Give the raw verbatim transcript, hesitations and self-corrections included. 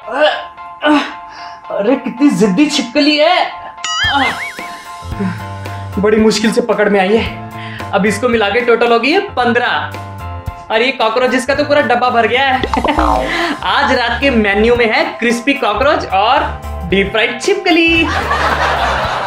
अरे कितनी जिद्दी छिपकली है, बड़ी मुश्किल से पकड़ में आई है। अब इसको मिला के टोटल होगी है पंद्रह, और ये कॉकरोचेस का तो पूरा डब्बा भर गया है। आज रात के मेन्यू में है क्रिस्पी कॉकरोच और डीप फ्राइड छिपकली।